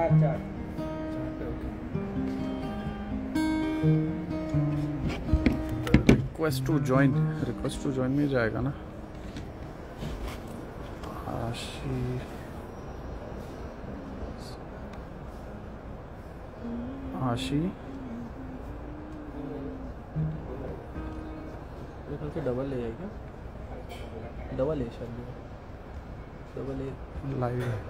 Request to join में जाएगा ना। आशी डबल ए है क्या? डबल ए शायद, डबल ए लाइव है।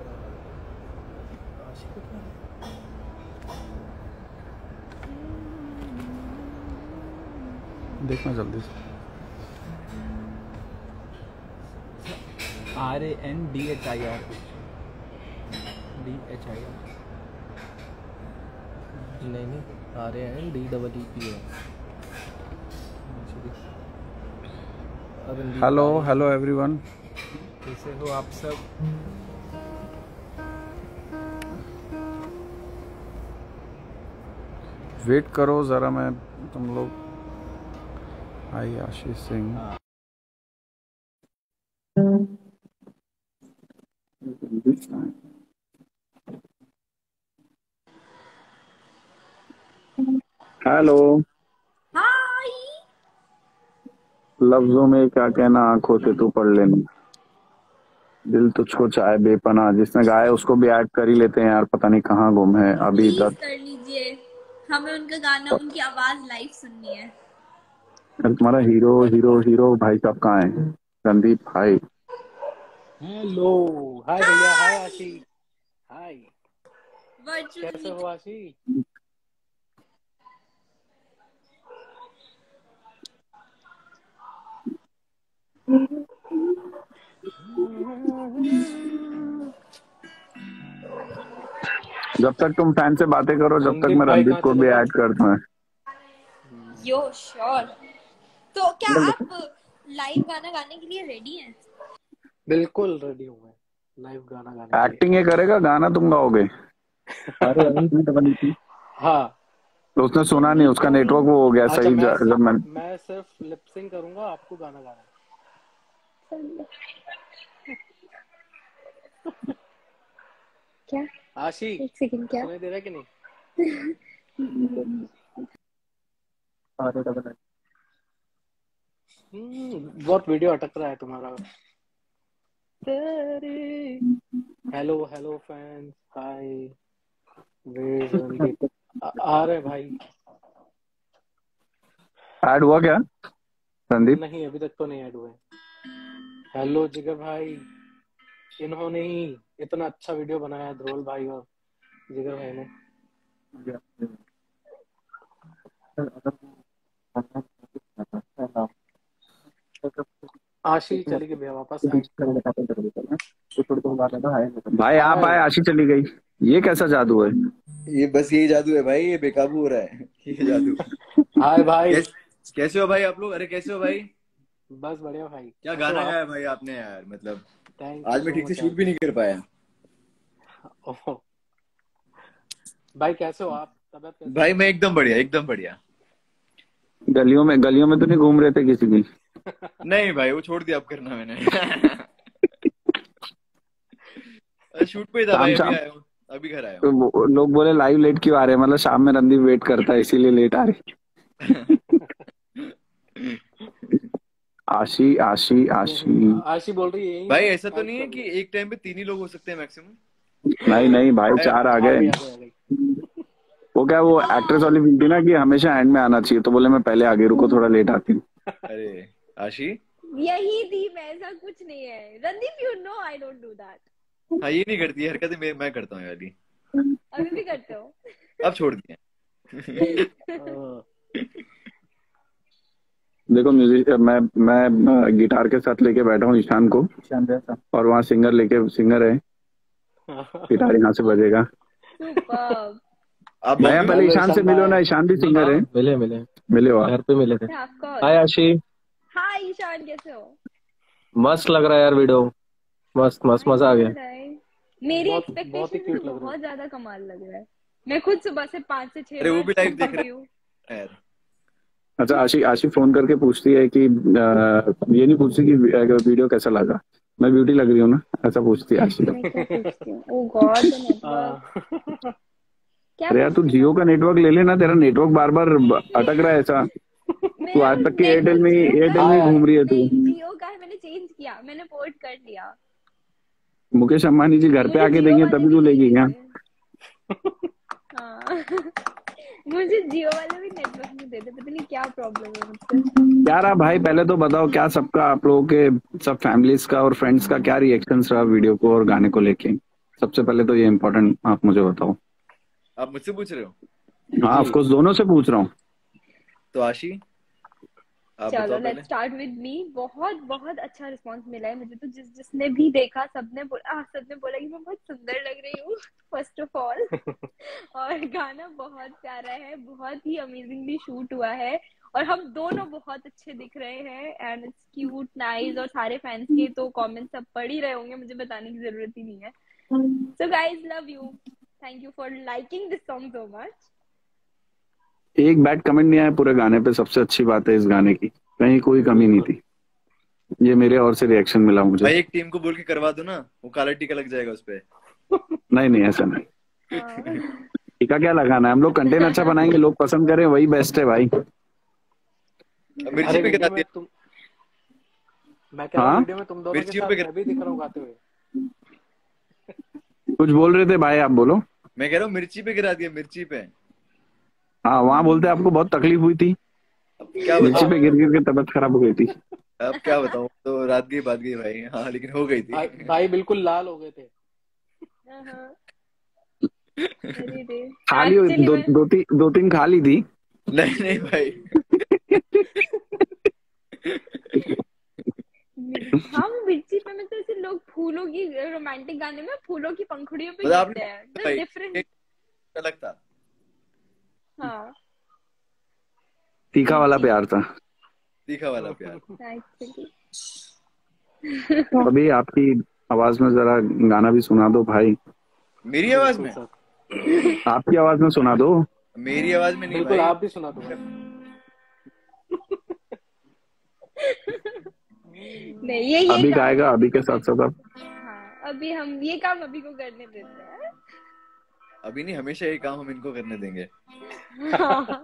आशी को क्या देखना जल्दी से। RANDHIR नहीं RANDEEP है। हेलो एवरीवन, कैसे हो आप सब? वेट करो जरा, मैं तुम लोग। Hi Ashish Singh. Hello. Hi. लफ्जों में क्या कहना, आंखों से तू पढ़ लेना। दिल तुझको चाहे बेपना, जिसने गाया उसको भी ऐड कर ही लेते हैं यार, पता नहीं कहाँ गुम है अभी तक। कर लीजिए, हमें उनका गाना, उनकी आवाज लाइव सुननी है। तुम्हारा हीरो भाई साहब कहाँ है? रणदीप भाई। हेलो, हाय भैया, हाय आशी, हाय। कैसे हो आशी? जब तक तुम फैन से बातें करो, जब तक मैं रणदीप को भी ऐड करता हूँ। Yo sure. तो क्या आप लाइव गाना गाने के लिए रेडी हैं? बिल्कुल रेडी हूँ मैं लाइव गाना गाने के लिए। एक्टिंग ये करेगा, गाना तुम गाओगे? हाँ, तो उसने सुना नहीं, उसका नेटवर्क वो हो गया सही। जब मैं सिर्फ लिप सिंक करूंगा, आपको गाना गाना है। क्या आशी, एक सेकंड, क्या सुनाई दे रहा है कि नहीं? बहुत वीडियो अटक रहा है तुम्हारा। Hello fans, hi. रणदीप आ रहे भाई। ऐड हुआ क्या रणदीप? नहीं, अभी तक तो नहीं ऐड हुए। हेलो जिगर भाई, इन्होंने ही इतना अच्छा वीडियो बनाया है, ध्रुवल भाई और जिगर भाई ने। आशी चली गई भैया वापस। भाई आप आए, आशी चली गई, ये कैसा जादू है? ये बस यही जादू है भाई, ये बेकाबू हो रहा है ये जादू। हाय भाई। कैसे हो भाई आप लोग? अरे कैसे हो भाई? बस बढ़िया भाई। क्या गाना गाया भाई आपने यार, मतलब आज मैं ठीक से शूट भी नहीं कर पाया। भाई कैसे हो आप? तबीयत कैसी? भाई मैं एकदम बढ़िया, एकदम बढ़िया। गलियों में तो नहीं घूम रहे थे किसी की? नहीं भाई, वो छोड़ दिया अब करना मैंने। शूट पे था भाई, अभी आया हूँ, अभी घर आया हूँ। तो लोग बोले लाइव लेट क्यों आ रहे हैं, मतलब शाम में रणदीप वेट करता है इसीलिए लेट आ रही। आशी बोल रही है भाई ऐसा तो नहीं है कि एक टाइम पे 3 ही लोग हो सकते हैं मैक्सिमम? नहीं भाई, 4 आ गए। वो क्या, वो एक्ट्रेस वाली फील थी ना कि हमेशा एंड में आना चाहिए, तो बोले मैं पहले आगे रुको, थोड़ा लेट आती हूँ। अरे आशी, यही थी मैं, ऐसा कुछ नहीं है Randeep, you know I don't do that. हाँ, ये नहीं करती है हरकतें, मैं करता हूँ यार। अभी भी करते हो? अब छोड़ दिए। देखो म्यूजिक, मैं गिटार के साथ लेके बैठा हूँ ईशान को, और वहाँ सिंगर है, गिटार यहाँ से बजेगा। आप भैया पहले ईशान से मिलो ना, ईशान भी सिंगर है। मिले हो? घर पे मिले थे। हाय आशी। हाय ईशान, कैसे हो? मस्त लग रहा है यार वीडियो, मस्त मजा आ गया। मेरी एक्सपेक्टेशन से बहुत ज्यादा कमाल लग रहा है। मैं खुद सुबह से 5 से 6 वो भी लाइव देख रही हूँ यार। अच्छा, आशी फोन करके पूछती है कि ये नहीं पूछती कि वीडियो कैसा लगा। मैं ब्यूटी लग रही हूँ ना, ऐसा पूछती है आशी। मैं क्या पूछती हूँ? ओ गॉड, नेटवर्क क्या अरे यार तू पूछती जियो हूँ? का नेटवर्क ले लेना, तेरा नेटवर्क बार बार अटक रहा है ऐसा। तू मेरा आज तक के नेटवर्क जियो एयरटेल का में ही हाँ घूम रही है तू। नहीं, जियो का है, मैंने चेंज किया, मैंने पोर्ट कर लिया। मुकेश अंबानी जी घर पे मुझे आके जियो देंगे वाले तभी भी तू लेगी क्या? नहीं, हाँ मुझे जियो वाले भी नेटवर्क नहीं देते, पता नहीं क्या प्रॉब्लम है मुझसे। क्या रहा भाई, पहले तो बताओ क्या सबका, आप लोगों के सब फैमिलीज का और फ्रेंड्स का क्या रिएक्शन रहा वीडियो को और गाने को लेके? सबसे पहले तो ये इम्पोर्टेंट आप मुझे बताओ। आप मुझसे पूछ रहे हो? हाँ जी। ऑफकोर्स दोनों से पूछ रहा हूँ। तो आशी आप चलो बताओ लेट्स पहले। Start with me. बहुत बहुत अच्छा रिस्पांस मिला है मुझे तो, जिसने भी देखा सबने बोला कि मैं बहुत सुंदर लग रही हूँ फर्स्ट ऑफ ऑल। और गाना बहुत प्यारा है, बहुत ही अमेजिंगली शूट हुआ है, और हम दोनों बहुत अच्छे दिख रहे हैं, एंड इट्स क्यूट नाइस। और सारे फैंस के तो कमेंट्स सब पढ़ ही रहे होंगे, मुझे बताने की जरूरत ही नहीं है। So guys love you, thank you for liking this song so much. एक बैड कमेंट नहीं आया पूरे गाने पे, सबसे अच्छी बात है इस गाने की, कहीं कोई कमी नहीं थी। ये मेरे और से रिएक्शन मिला मुझे। भाई एक टीम को बोल के करवा दो ना, वो काला टीका लग जाएगा उस पे। नहीं नहीं ऐसा नहीं, टीका क्या लगाना है, हम लोग कंटेंट अच्छा बनाएंगे, लोग पसंद करें वही बेस्ट है भाई। मिर्ची अरे पे वीडियो गिरा में दिया। तुम, मैं कह रहा हूँ हाँ वीडियो में तुम दोनों के मिर्चियों साथ पे मैं भी दिख रहा हूँ गाते हुए। कुछ बोल रहे थे भाई, आप बोलो। मैं कह रहा हूँ मिर्ची पे गिरा दिया, मिर्ची पे। हाँ वहां बोलते आपको बहुत तकलीफ हुई थी, अब क्या मिर्ची बताऊं, पे गिर गिर के तबीयत खराब हो गई थी। अब क्या बताऊं, तो रात गई बात गई भाई। हाँ लेकिन हो गई भाई, थी। भाई बिल्कुल लाल हो गए थे। अरे रे, खा ली एक्चुअली मैं दो तीन खा ली थी। नहीं नहीं भाई। हाँ वो मिर्ची पे में तो ऐसे लोग फूलों की, रोमांटिक गाने में फूलों की पंखुड़ियों पे मतलब गिरते आपने हैं, भाई डिफरेंट। एक अलग था, हाँ तीखा वाला मिर्ची प्यार था। तीखा वाला प्यार। एक्चुअली। अभी आपकी आवाज में जरा गाना भी सुना दो भाई। मेरी आवाज बिल्कुल में? सर, आपकी आवाज में सुना दो। मेरी आवाज में नहीं बिल्कुल भाई। आप भी सुना दो भाई। नहीं ये अभी काम गाएगा, हम अभी अभी के को साथ कर, साथ आप। हाँ अभी हम ये काम अभी को करने देते हैं। अभी नहीं, हमेशा ये काम हम इनको करने देंगे। हाँ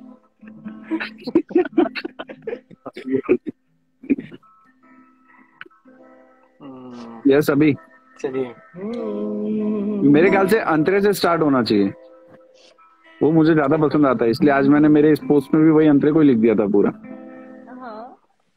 यस अभी चलिए। मेरे ख्याल से अंतरे से स्टार्ट होना चाहिए, वो मुझे ज्यादा पसंद आता है, इसलिए आज मैंने मेरे इस पोस्ट में भी वही अंतरे को ही लिख दिया था पूरा। हाँ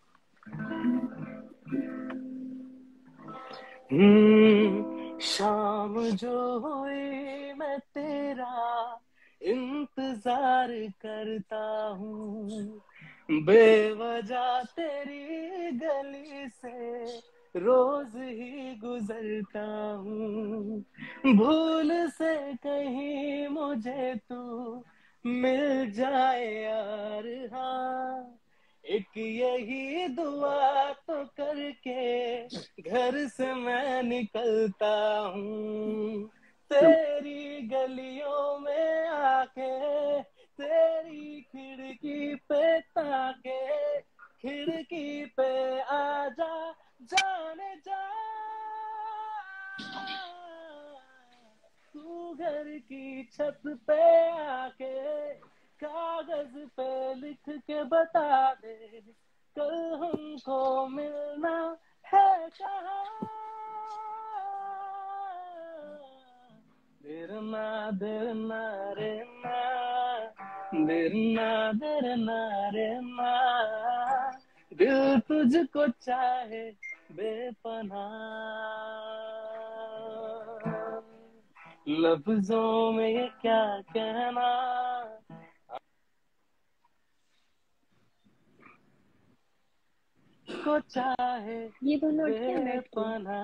शाम जो हुई मैं तेरा इंतजार करता हूँ, बेवजह तेरी गली से रोज ही गुजरता हूँ, भूल से कहीं मुझे तू मिल जाए यार, हाँ एक यही दुआ तो करके घर से मैं निकलता हूँ, तेरी गलियों में आके तेरी खिड़की पे ताके, खिड़की पे आजा जाने जा, तू घर की छत पे आके कागज पे लिख के बता दे, कल हमको मिलना है कहाँ, देरना देरना रे ना, देरना देरना रे ना, दिल तुझको चाहे बेपनाह, लफ्जों में ये क्या कहना, को चाहे ये दोनों अटके मैं बेपनाह।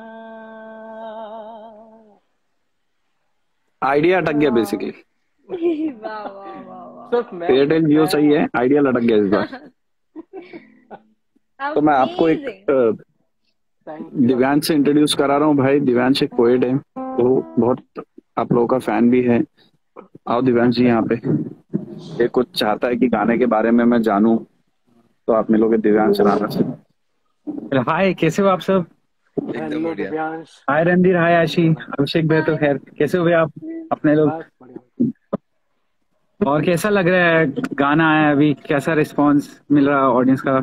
आइडिया अटक गया बेसिकली। वाह वाह वाह वाह। सिर्फ मैं एयरटेल जियो सही है, आइडिया लटक गया इस बार। तो मैं आपको एक दिव्यांश से इंट्रोड्यूस करा रहा हूँ भाई। दिव्यांश एक पोएट है, तो बहुत आप लोगों का फैन भी है। आओ दिव्यांश जी यहाँ पे। ये कुछ चाहता है कि गाने के बारे में मैं जानूं, तो आप मिलोगे दिव्यांश राणा से। हाय, कैसे हो आप सब? एकदम हेलो बढ़िया। दिव्यांश। हाय रणधीर, हाय आशी, अभिषेक भाई। तो हाय। खैर कैसे हुए आप अपने लोग? बस बढ़िया। और कैसा लग रहा है गाना आया अभी, कैसा रिस्पांस मिल रहा है ऑडियंस का?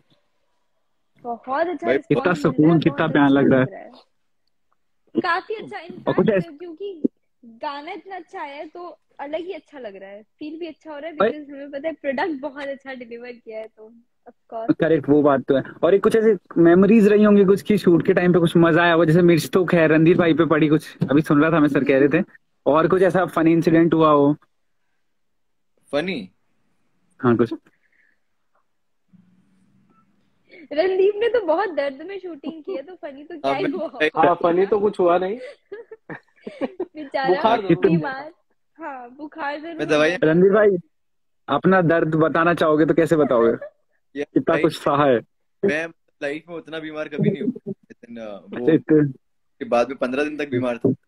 बहुत अच्छा भाई कितना रिस्पॉन्स मिल रहा है, सुकून, कितना बहुत प्यार अच्छा लग रहा है। लग रहा है। काफी अच्छा और कुछ इनफैक्ट, ऐसा क्योंकि गाना इतना अच्छा आया है तो अलग ही अच्छा लग रहा है, फील भी अच्छा हो रहा है, भाई, बिकॉज हमें पता है प्रोडक्ट बहुत अच्छा डिलीवर किया है, तो ऑफ कोर्स। करेक्ट, वो बात तो है। और एक कुछ ऐसे मेमोरीज रही होंगी कुछ की शूट के टाइम पे कुछ मजा आया हो, जैसे मिर्च तो खैर रणधीर भाई पे पड़ी, कुछ अभी सुन रहा था मैं, सर कह रहे थे। और कुछ ऐसा फनी इंसिडेंट हुआ हो? फनी। हाँ कुछ। रणदीप ने तो बहुत दर्द में शूटिंग की है, तो फनी तो हाँ क्या ही मैं हुआ हाँ, होगा। फनी तो कुछ हुआ नहीं। बेचारा बुखार ये जरूर तो हो गया था। बीमार। हाँ, बुखार मैं जरूर हो गया दवाइयाँ था रणधीर उनको। भाई, अपना दर्द बताना चाहोगे तो कैसे बताओगे? किया कितना भाई। कुछ सहा है? मैं लाइफ में उतना बीमार कभी नहीं हुआ, लेकिन अच्छा, वो के बाद में 15 दिन तक बीमार था।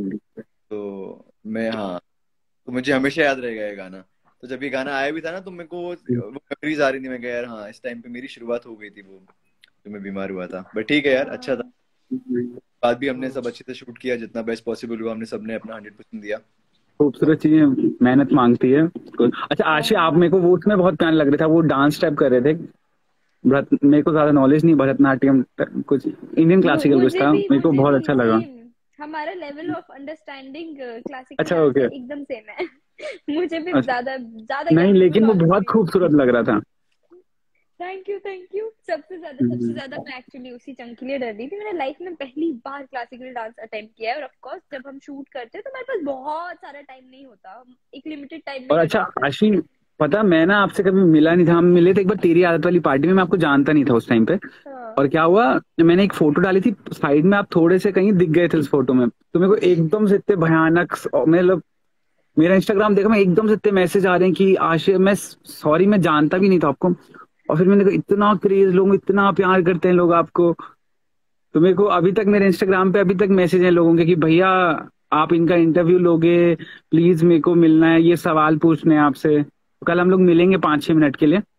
तो मैं, हाँ, तो मुझे हमेशा याद रहेगा ये गाना। तो जब ये गाना आया भी था ना, तो मेरे को वो मेमोरीज आ रही थी। मैं कहा यार हाँ, इस टाइम पे मेरी शुरुआत हो गई थी वो, तो मैं बीमार हुआ था। बट ठीक है यार, अच्छा था। हाँ। बाद भी हमने हम्म। सब अच्छे से शूट किया, जितना बेस्ट पॉसिबल हुआ हमने सबने अपना 100% दिया। खूबसूरत चीजें मेहनत मांगती है। अच्छा आशी, आप बहुत। मेरे को वो उसमें बहुत प्यार लग रहा था, वो डांस स्टेप कर रहे थे। मेरे को ज्यादा नॉलेज नहीं भरतनाट्यम, कुछ इंडियन क्लासिकल कुछ था, मेरे को मुझे बहुत भी अच्छा लगा। सेम। हमारा लेवल ऑफ अंडरस्टैंडिंग क्लासिकल अच्छा, डांस का ओके। एकदम सेम है। मुझे भी अच्छा, ज्यादा ज्यादा क्या, नहीं मुझे भी लेकिन वो नॉलेज बहुत नहीं है। खूबसूरत लग रहा था। Thank you, thank you. सबसे ज्यादा मैं एक्चुअली उसी चंग के लिए डर रही थी। मैंने लाइफ में पहली बार क्लासिकल डांस अटेम्प्ट किया है, और ऑफ कोर्स जब हम शूट करते हैं तो हमारे पास बहुत सारा टाइम नहीं होता, एक लिमिटेड टाइम में और कर अच्छा पाते हैं। आशी, पता मैं ना आपसे कभी मिला नहीं था, हम मिले थे एक बार तेरी आदत वाली पार्टी में, मैं आपको जानता नहीं था उस टाइम पे। हाँ। और क्या हुआ, मैंने एक फोटो डाली थी, साइड में आप थोड़े से कहीं दिख गए थे उस फोटो में, तो मेरे को एकदम से इतने भयानक, मतलब मेरा इंस्टाग्राम देखा, मैं एकदम से इतने मैसेज आ रहे हैं कि आशीष, मैं सॉरी, मैं जानता भी नहीं था आपको। और फिर मैंने कहा इतना क्रेज, लोग इतना प्यार करते हैं लोग आपको। तो मेरे को अभी तक मेरे इंस्टाग्राम पे अभी तक मैसेज है लोगों के कि भैया आप इनका इंटरव्यू लोगे, प्लीज मेरे को मिलना है, ये सवाल पूछने हैं आपसे। तो कल हम लोग मिलेंगे 5-6 मिनट के लिए,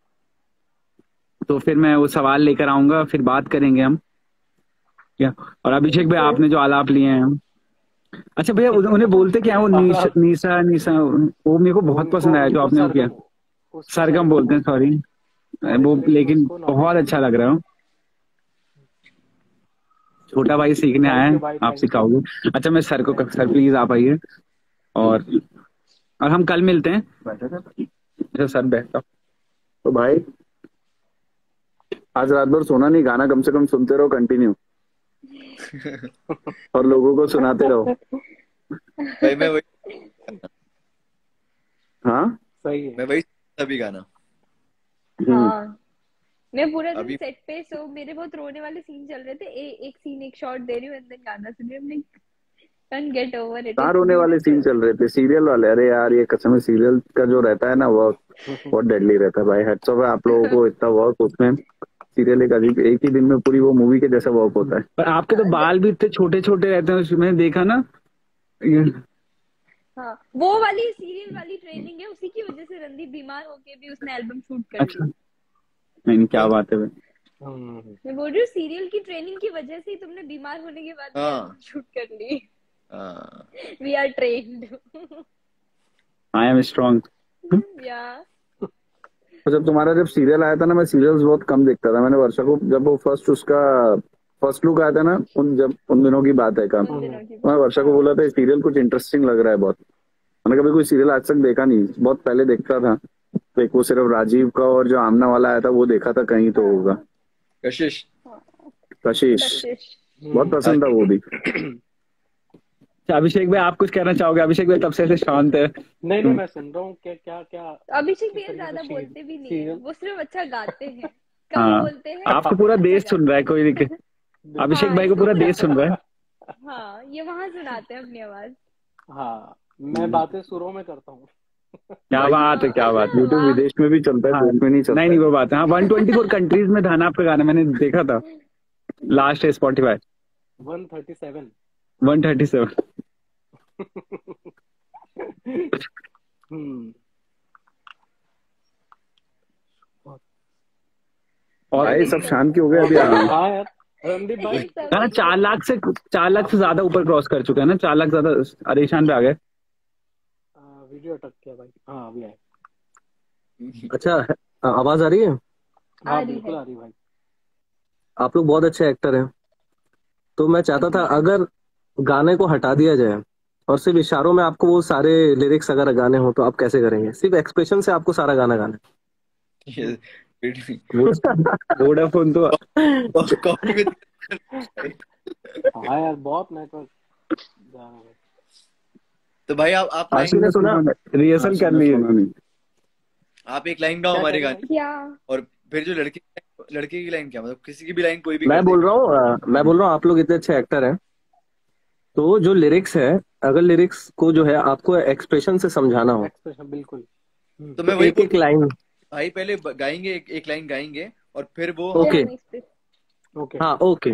तो फिर मैं वो सवाल लेकर आऊंगा, फिर बात करेंगे हम, क्या। और अभिषेक भाई, तो आपने जो आलाप लिए हैं। अच्छा भैया, उन्हें बोलते क्या है वो, आलाप निशा निशा, वो मेरे को बहुत उनको पसंद आया जो उनको आपने वो किया। सरगम, उसको सरगम सरगम बोलते हैं, बोलते हैं। सॉरी। और वो इंग्लिश में लेकिन उसको बहुत नॉवेल अच्छा बोलते लग रहा है। छोटा भाई हैं। सीखने आया थैंक है, यू भाई, आप थैंक यू, सिखाओगे? अच्छा मैं सर को, थैंक सर यू। प्लीज आप आइए। और और हम कल मिलते हैं। अच्छा सर बैठता। तो भाई आज रात भर सोना नहीं, गाना कम से कम सुनते रहो कंटिन्यू, और लोगों को सुनाते रहो। भाई मैं वही हाँ। सही है। मैं वही सभी गाना हम्म। हाँ, मैं पूरा दिन अभी। सेट पे, सो मेरे बहुत रोने वाले सीन चल रहे थे, एक सीन एक शॉट दे रही हूँ एंड देन गाना सुन रही हूँ। कैन गेट ओवर इट, कहाँ इट्स रोने वाले सीन ब्यूटीफुल। चल रहे थे? सीरियल वाले? अरे यार ये कसम है, सीरियल का जो रहता है ना वो बहुत डेडली रहता है भाई। हेड्स ऑफ है आप लोगों को, इतना वर्क उसमें। सीरियल एक अजीब, एक ही दिन में पूरी वो मूवी के जैसा वर्क होता है। पर आपके तो बाल भी इतने छोटे छोटे रहते हैं, उसमें देखा ना ये- हाँ, वो वाली सीरियल वाली ट्रेनिंग है, उसी की वजह से रणदीप बीमार होके भी उसने एल्बम शूट कर अच्छा, ली। नहीं नहीं, क्या कौन सा? बात है भाई। हम्म। मैं बोल रही हूँ सीरियल की ट्रेनिंग की वजह से ही तुमने बीमार होने के बाद भी हाँ एल्बम शूट कर ली। हाँ। We are trained. I am strong. Yeah. तो जब सीरियल आया था ना, मैं सीरियल्स बहुत कम देखता था। मैंने वर्षा को, जब वो फर्स्ट उसका फर्स्ट लुक आया था ना, उन दिनों की बात है काम, उन हम्म। दिनों की मैं बात, वर्षा को हाँ। बोला था सीरियल कुछ इंटरेस्टिंग लग रहा है बहुत। मैंने कभी कोई सीरियल आज तक देखा नहीं, बहुत पहले देखता था। तो एक वो सिर्फ राजीव का और जो आमना वाला आया था वो देखा था, कहीं तो होगा। हाँ। कशिश। हाँ। कशिश, कशिश। बहुत हम्म। पसंद था वो भी। अच्छा, अभिषेक भाई आप कुछ कहना चाहोगे? अभिषेक भाई तब से ऐसे शांत है। नहीं नहीं, मैं सुन रहा हूँ क्या क्या क्या अभिषेक किस भैया तरीके से ज्यादा बोलते भी नहीं है, सीरियल। वो सिर्फ अच्छा गाते हैं, कम हाँ, बोलते हैं आपको पर पूरा अच्छा देश सुन रहा गाते है, कोई नहीं। हैं। अभिषेक हाँ, भाई को इसको पूरा पूरा देश सुन रहा है। हाँ, ये वहां सुनाते हैं अपनी आवाज। हाँ, मैं बातें सुरों में करता हूँ। क्या बात है, क्या बात। हाँ। यूट्यूब वाह। विदेश में भी चलता है, हाँ, देश में नहीं चलता नहीं नहीं, वो बात है। हाँ, 124 कंट्रीज में था ना आपका गाना, मैंने देखा था। लास्ट है स्पॉटिफाई 137। 137। हम्म। और भाई रणदीप सब सर। शांत क्यों हो गए अभी? हाँ यार, रणदीप भाई एक गाना 4 लाख से ज्यादा ऊपर क्रॉस कर चुका है ना, 4 लाख ज्यादा परेशान पे आ गए। वीडियो अटक गया भाई। हाँ अभी आए। अच्छा, आवाज आ रही है? आ हाँ रही बिल्कुल है। आ रही भाई। आप लोग बहुत अच्छे एक्टर हैं, तो मैं चाहता था अगर गाने को हटा दिया जाए और सिर्फ इशारों में आपको वो सारे लिरिक्स अगर गाने हो तो आप कैसे करेंगे? सिर्फ एक्सप्रेशन से आपको सारा गाना गाना ये वोडाफोन तो कॉपी में हाँ यार बहुत नेटवर्क जा रहा है। तो भाई आप आशी लाइन ने सुना? रिहर्सल कर ली है इन्होंने। आप एक लाइन गाओ क्या हमारे कह रहे गाने भाई? क्या? और फिर जो लड़के की लाइन क्या, मतलब किसी की भी लाइन कोई भी मैं कर बोल देगी। रहा हूँ आप लोग इतने अच्छे एक्टर हैं, तो जो लिरिक्स है, अगर लिरिक्स को जो है आपको एक्सप्रेशन से समझाना हो एक्सप्रेशन बिल्कुल। तो तो मैं वही एक एक लाइन। भाई पहले गाएंगे, एक लाइन गाएंगे और फिर वो फिर हम ओके, हम इस पे ओके। हाँ ओके।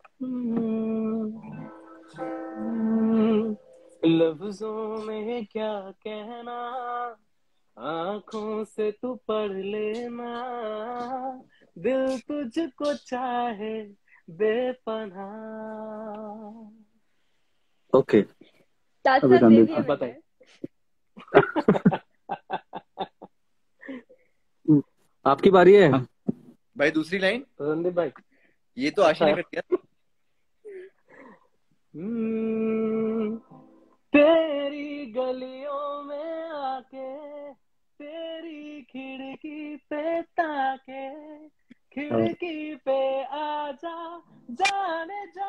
लफ्जों में क्या कहना, आंखों से तू पढ़ लेना, दिल तुझको चाहे बेपनाह। ओके, साथ अभी साथ ले रणदीप लिया अब बताइए। मैंने। आपकी बारी है। भाई दूसरी लाइन रणदीप भाई ये तो आशी अच्छा ने है। कर दिया। तेरी गलियों में आके, तेरी खिड़की पे ताके, खिड़की पे आजा जाने जा।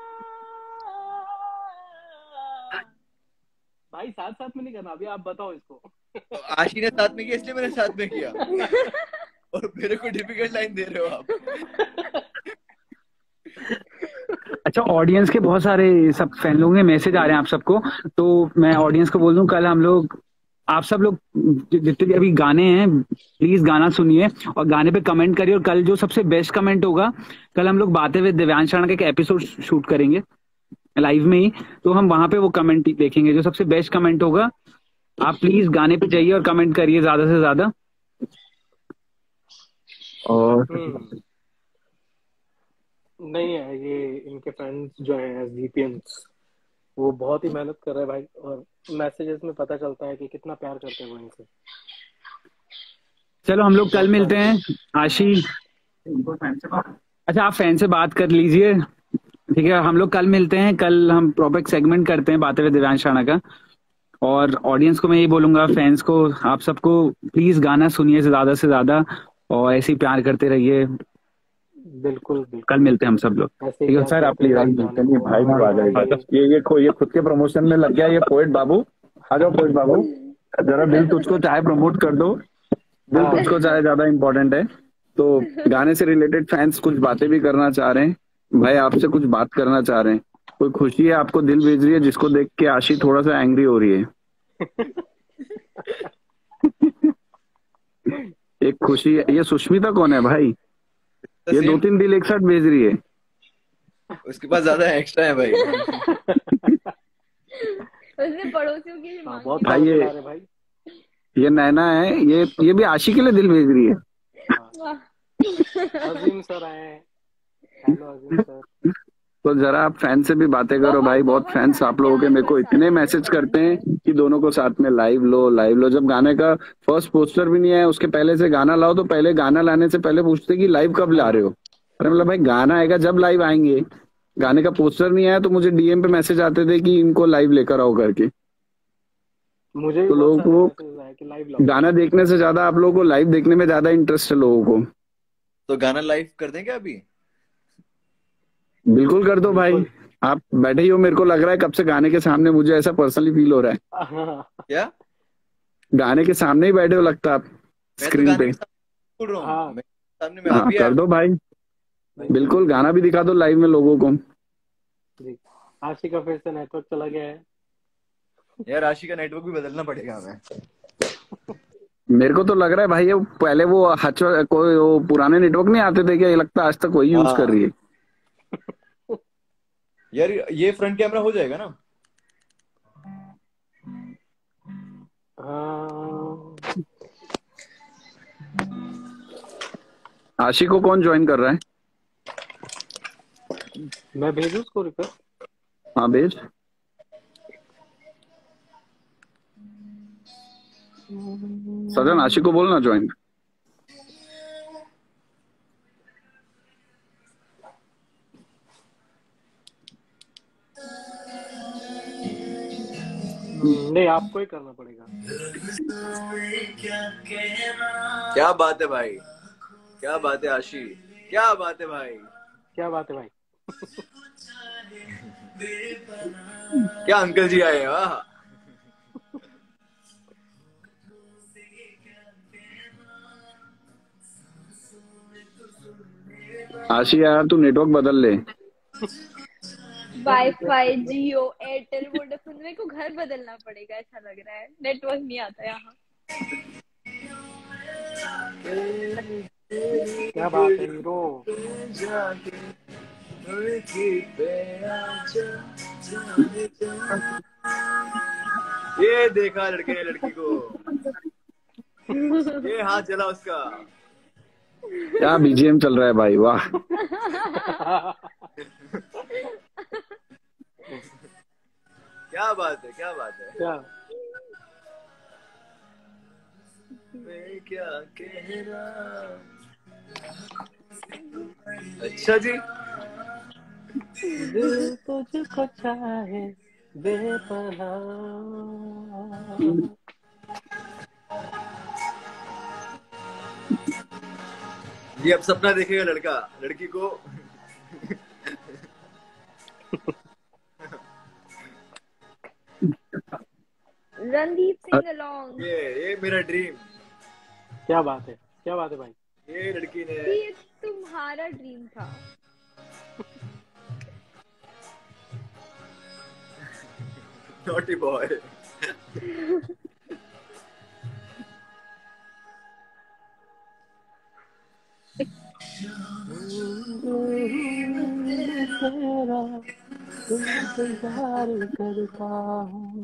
भाई साथ साथ में नहीं करना, अभी आप बताओ इसको। आशी ने साथ में किया इसलिए मैंने साथ में किया और मेरे को डिफिकल्ट लाइन दे रहे हो आप। अच्छा, ऑडियंस के बहुत सारे सब फैन लोगों के मैसेज आ रहे हैं आप सबको, तो मैं ऑडियंस को बोल दूं कल हम लोग, आप सब लोग जितने भी अभी गाने हैं प्लीज गाना सुनिए और गाने पे कमेंट करिए, और कल जो सबसे बेस्ट कमेंट होगा, कल हम लोग बातें विद दिव्यांश राणा का एक एपिसोड शूट करेंगे लाइव में ही, तो हम वहां पे वो कमेंट देखेंगे, जो सबसे बेस्ट कमेंट होगा आप प्लीज गाने पे जाइए और कमेंट करिए ज्यादा से ज्यादा। और नहीं है ये इनके फ्रेंड्स जो हैं VPNs, वो बहुत ही मेहनत कर रहे हैं भाई, और मैसेजेस में पता चलता है कि कितना प्यार करते हैं वो इनसे। चलो हम लोग कल मिलते हैं। आशी, अच्छा आप फैन से बात कर लीजिए, ठीक है, हम लोग कल मिलते हैं, कल हम प्रॉपर सेगमेंट करते हैं बातें विद दिव्यांश राणा का। और ऑडियंस को मैं यही बोलूंगा, फैंस को, आप सबको प्लीज गाना सुनिए से ज्यादा और ऐसे ही प्यार करते रहिए। बिल्कुल कल बिल्कुल मिलते हैं हम सब लोग। ऐसे ही ठीक है प्यार सर, आप करते प्लीज रहिए गाने को। भाई और आ जाएगा। ये खुद के प्रमोशन में लग गया ये पोएट बाबू। आ जाओ पोएट बाबू, जरा दिल तुझको चाहे प्रमोट कर दो, दिल हाँ तुझको चाहे ज्यादा इंपॉर्टेंट है। तो गाने से रिलेटेड फैंस कुछ बातें भी करना चाह रहे हैं भाई, आपसे कुछ बात करना चाह रहे हैं, कोई खुशी है आपको दिल भेज रही है जिसको देख के आशी थोड़ा सा एंग्री हो रही है। एक खुशी है, ये सुष्मिता कौन है भाई? ये 2-3 दिल एक साथ भेज रही है। उसके पास ज्यादा एक्स्ट्रा है भाई। उसने पड़ोसियों की भी हाँ मांगी बहुत है। भाई पावरफुल आ रहे भाई। ये नैना है, ये भी आशी के लिए दिल भेज रही है। वाह। अजीम सर आए हैं। Hello Azeem sir. तो जरा आप फैन से भी बातें करो भाई, बहुत फैंस आप लोगों के मेरे को इतने मैसेज करते हैं कि दोनों को साथ में लाइव लो। जब गाने का फर्स्ट पोस्टर भी नहीं आया उसके पहले से गाना लाओ, तो पहले गाना लाने से पहले पूछते कि लाइव कब ला रहे हो। अरे मतलब भाई गाना आएगा जब लाइव आएंगे, गाने का पोस्टर नहीं आया तो मुझे डीएम पे मैसेज आते थे कि इनको लाइव लेकर आओ करके। मुझे भी तो बहुत लोगों सारे को मैसेज आए कि लाइव लाओ। गाना देखने से ज्यादा आप लोगों को लाइव देखने में ज्यादा इंटरेस्ट है लोगों को। तो गाना लाइव कर दें क्या अभी? बिल्कुल कर दो भाई, बिल्कुल। आप बैठे ही हो, मेरे को लग रहा है कब से गाने के सामने, मुझे ऐसा पर्सनली फील हो रहा है। हाँ क्या? गाने के सामने ही बैठे हो लगता आप मैं तो स्क्रीन गाने पे। के सामने बोल रहा हाँ हूँ, मेरे सामने में हाँ आप ही कर दो भाई, बिल्कुल बिल्कुल गाना भी दिखा दो लाइव में लोगों को। जी। आशी का फिर से नेटवर्क चला गया है। यार राशि का नेटवर्क भी बदलना पड़ेगा हमें। मेरे को तो लग रहा है भाई, ये पहले वो कोई वो पुराने नेटवर्क नहीं आते थे क्या, ये लगता है आज तक वही यूज कर रही है। यार ये फ्रंट कैमरा हो जाएगा ना? हाँ आशी को कौन ज्वाइन कर रहा है? मैं भेजूं उसको रिक्वेस्ट? हाँ भेज। सजन आशिक को बोलना ज्वाइन। नहीं, आपको ही करना पड़ेगा। क्या बात है भाई, क्या बात है आशी, क्या बात है भाई, क्या बात है भाई। क्या अंकल जी आए हैं। वाह, आशी यार तू नेटवर्क बदल ले। वाईफाई, जियो, एयरटेल, वोडाफोन, मेरे को घर बदलना पड़ेगा ऐसा लग रहा है, नेटवर्क नहीं आता यहाँ। क्या बात है हीरो। ये देखा लड़के ने लड़की को, ये हाथ जला उसका। क्या बीजीएम चल रहा है भाई, वाह। क्या बात है, क्या बात है। क्या मैं क्या कह रहा। अच्छा जी, दिल तुझको चाहे बेपनाह। ये अब सपना देखेगा लड़का लड़की को। रणदीप सिंह अलोंग। ये मेरा ड्रीम। क्या बात है, क्या बात है भाई। ये लड़की ने, ये तुम्हारा ड्रीम था। Naughty boy. इंतजार करता हूँ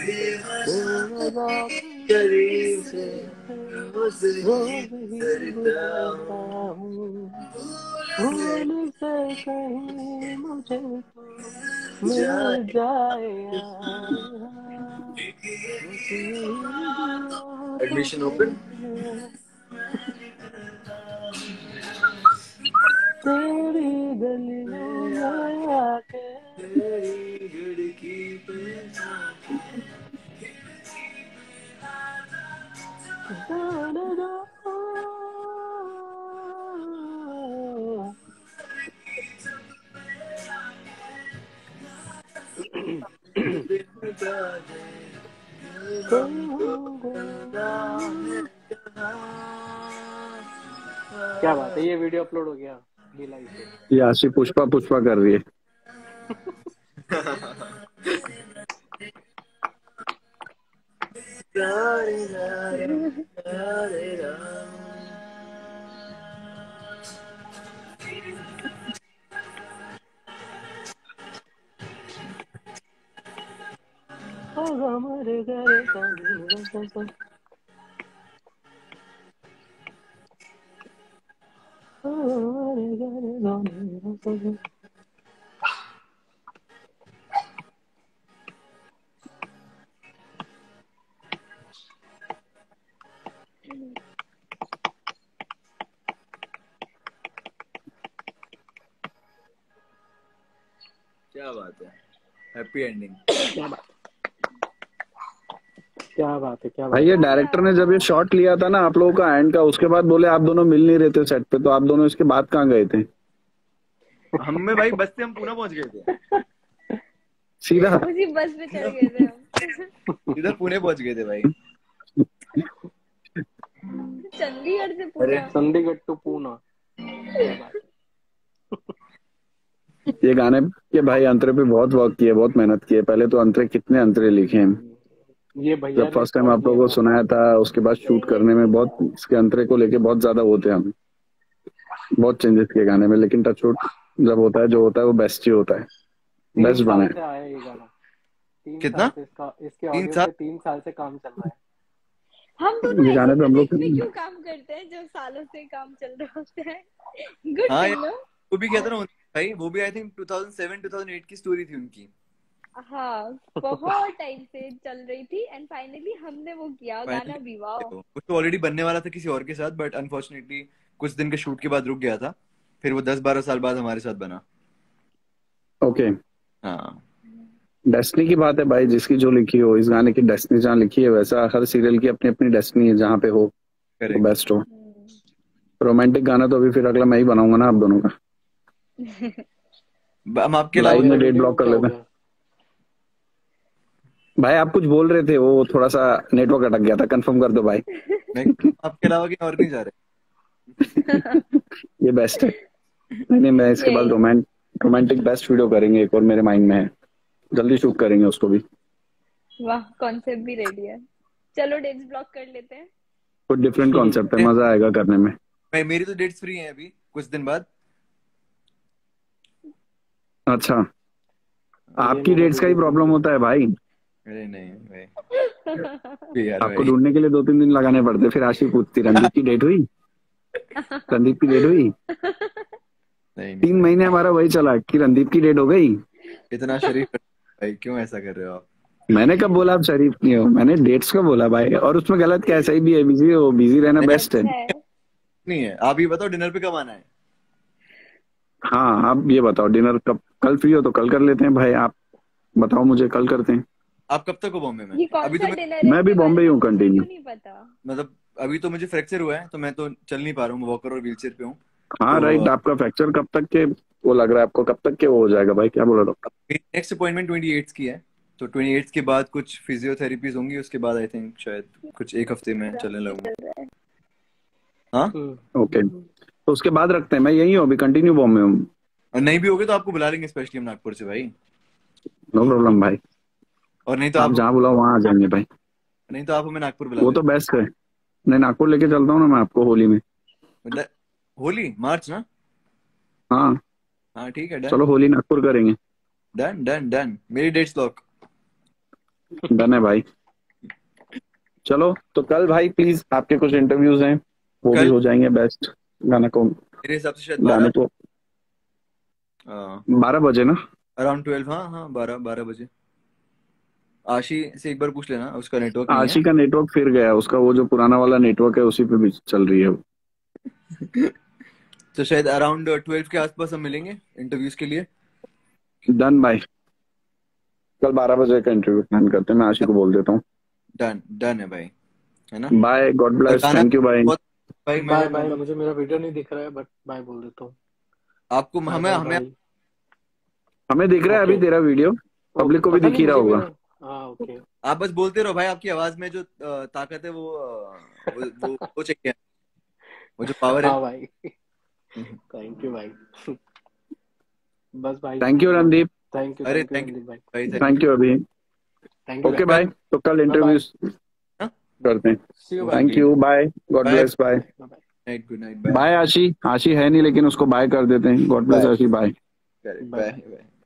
करीब से रोज ही गुजरता हूँ, भूल से कहीं मुझे तो मिल जाए एडमिशन ओपन। तेरी गलियों में आके तेरी खिड़की पे क्या बात है। ये वीडियो अपलोड हो गया भिलाई से। ये आशी पुष्पा पुष्पा कर रही है। क्या बात है, हैप्पी एंडिंग। क्या बात है, क्या बात भाई ये डायरेक्टर ने जब ये शॉट लिया था ना आप लोगों का एंड का, उसके बाद बोले आप दोनों मिल नहीं रहे थे सेट पे, तो आप दोनों इसके बाद कहाँ गए थे? हमें भाई बस से हम पुणे पहुंच गए थे, सीधा उसी बस पे चढ़ गए थे हम। इधर पुणे पहुंच गए थे भाई। चंडीगढ़ से पूरा। चंडीगढ़ टू पूना। ये गाने के भाई अंतरे पे बहुत वर्क किए, बहुत मेहनत की है। पहले तो अंतरे, कितने अंतरे लिखे हैं। ये भैया जब फर्स्ट टाइम आप लोगों को सुनाया था, उसके बाद शूट करने में बहुत इसके अंतरे को लेके बहुत ज्यादा होते हैं हम, बहुत चेंजेस किए गाने में, लेकिन टच वुड जब होता है जो होता है वो बेस्ट ही होता है, बेस्ट बना है। आया ये गाना 3 कितना? साल से इसके ऑडियो पे 3 साल से काम चल रहा है। हम दोनों ये गाने पे हम लोग में क्यों काम करते हैं जब सालों से काम चल रहा होता है। गुड हाँ नो। वो भी कहता ना भाई वो भी आई थिंक 2007 2008 की स्टोरी थी उनकी। हाँ, बहुत टाइम से चल रही थी एंड फाइनली हमने वो किया गाना फाइनली विवाह। कुछ तो ऑलरेडी बनने वाला था किसी और के साथ, बट अनफॉर्चुनेटली कुछ दिन के शूट के बाद रुक गया था, फिर वो 10-12 साल बाद हमारे साथ बना। ओके, हाँ डेस्टिनी की बात है भाई, जिसकी जो लिखी हो। इस गाने की डेस्टिनी जहाँ लिखी है, वैसा हर सीरियल की अपनी अपनी डेस्टिनी है, जहाँ पे हो तो करेक्ट। बेस्ट हो। रोमांटिक गाना तो अभी फिर अगला मैं ही बनाऊंगा ना आप दोनों का। हम आपके लाइव अलावा में डेट ब्लॉक कर लेते हैं भाई। आप कुछ बोल रहे थे, वो थोड़ा सा नेटवर्क अटक गया था, कंफर्म कर दो भाई। मैं आपके अलावा कहीं और नहीं जा रहे। ये बेस्ट है। नहीं, मैं इसके बाद रोमांटिक बेस्ट वीडियो करेंगे एक और, मेरे माइंड में है, जल्दी शूट करेंगे उसको भी। वाह, कॉन्सेप्ट भी रेडी है। चलो डेट्स ब्लॉक कर लेते हैं। कुछ डिफरेंट कॉन्सेप्ट है, मजा आएगा करने में। मेरी तो डेट्स फ्री हैं अभी कुछ दिन बाद। अच्छा, आपकी डेट्स का ही प्रॉब्लम होता है भाई। अरे नहीं भाई यार आपको भाई। ढूंढने के लिए 2-3 दिन लगाने पड़ते। फिर आशी पूछती, रणदीप की डेट हुई, रणदीप की डेट हुई। नहीं 3 महीने हमारा वही चला कि रणदीप की डेट हो गई। इतना शरीफ भाई, क्यों ऐसा कर रहे हो आप? मैंने कब बोला आप शरीफ नहीं हो? मैंने डेट्स का बोला भाई, और उसमें गलत क्या है? सही भी है, बिजी हो, बिजी रहना बेस्ट है। नहीं है। आप ये बताओ डिनर पे कब आना है? हाँ, आप ये बताओ डिनर कब, कल फ्री हो तो कल कर लेते हैं भाई। आप बताओ मुझे, कल करते हैं। आप कब तक हो बॉम्बे में? ये कौन अभी सा तो डिनर है? मैं भी बॉम्बे ही हूँ कंटिन्यू। नहीं पता। मतलब अभी तो मुझे फ्रैक्चर हुआ है तो मैं तो चल नहीं पा रहा हूँ, वॉकर और व्हीलचेयर पे हूँ। हाँ तो राइट, आपका फ्रैक्चर कब तक के वो लग रहा है आपको? कब तक के वो हो जाएगा भाई? क्या बोला डॉक्टर? मेरी नेक्स्ट अपॉइंटमेंट 28 की है, तो 28 के बाद कुछ फिजियोथेरेपीज होंगी, उसके बाद आई थिंक शायद कुछ एक हफ्ते में चलने लगूंगा। हाँ ओके, तो उसके बाद रखते हैं। मैं यही हूँ अभी, कंटिन्यू बॉम्बे हूँ। और नहीं भी होगे तो आपको बुला लेंगे स्पेशली हम नागपुर से भाई। नो प्रॉब्लम भाई, और नहीं तो आप आप जहाँ बुलाओ वहाँ आ जाएंगे भाई। नहीं तो आप हमें नागपुर बुला वो तो बेस्ट है। मैं नागपुर लेके चलता हूँ ना मैं आपको होली में। लें। होली मार्च ना? हाँ हाँ ठीक है, डन चलो, होली नागपुर करेंगे। Done done done. मेरी डेट्स लॉक। डन है भाई। चलो तो कल भाई प्लीज, आपके कुछ इंटरव्यूज हैं वो भी कल हो जाएंगे बेस्ट। गाना को, मेरे हिसाब से शायद गाने को 12 बजे ना? अराउंड 12। हाँ हाँ 12 बजे। आशी से एक बार पूछ लेना, उसका नेटवर्क नहीं है। आशी का नेटवर्क फिर गया, उसका वो जो पुराना वाला नेटवर्क है उसी पे भी चल रही है वो। तो शायद अराउंड 12 के आसपास हम मिलेंगे इंटरव्यूज के लिए। डन भाई, कल 12 बजे का इंटरव्यू प्लान करते हैं। मैं आशी को बोल देता हूँ। डन डन है भाई, है ना? बाय, गॉड ब्लेस, गाना थैंक यू भाई। भाई बाय बाय। मुझे मेरा वीडियो नहीं दिख रहा है बट बाय बोल देता हूँ। आपको हमें हमें हमें दिख रहा है अभी तेरा वीडियो, पब्लिक को भी दिख ही रहा होगा। ओके, आप बस बोलते रहो भाई। आपकी आवाज में जो ताकत है वो चाहिए, वो जो पावर है। हाँ भाई थैंक यू भाई बस भाई। Thank you Randeep. Thank you अरे रणदीप भाई। थैंक यू अभी। थैंक यू ओके भाई, तो कल इंटरव्यूज करते हैं। Thank you, bye, god bless, bye. Good night, bye Aashi. Aashi है नहीं लेकिन उसको बाय कर देते हैं। God bless Aashi, bye. Bye bye.